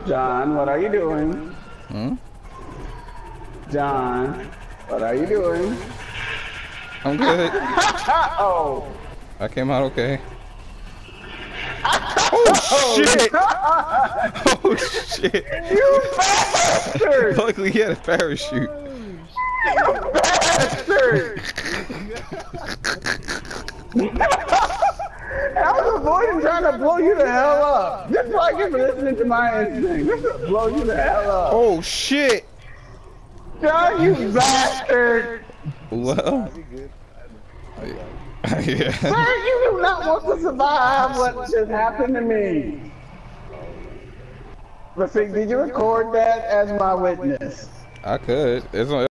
John, what are you doing? Hmm? John, what are you doing? I'm good. Oh. I came out okay. Oh shit! Oh shit! You bastard! Luckily he had a parachute. You bastard! I was avoiding trying to blow you the hell up. Just like you for listening to my instinct. This will blow you the hell up. Oh shit! John, you bastard! Well, yeah. Sir, you do not want to survive what just happened to me. But see, did you record that as my witness? I could. It's on.